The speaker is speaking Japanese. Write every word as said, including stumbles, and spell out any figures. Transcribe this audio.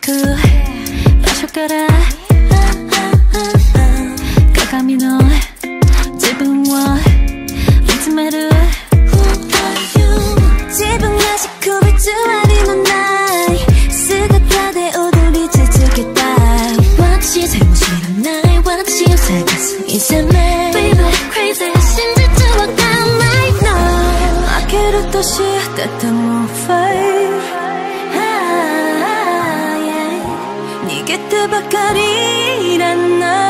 く場所から鏡の自分を見つめる。自分らしく偽りのない姿で踊り続けたい。私さえも知らない私を探す以前ね Baby crazy 真実わかんないの。負けるとしてても Fight、逃げてばかりいらない。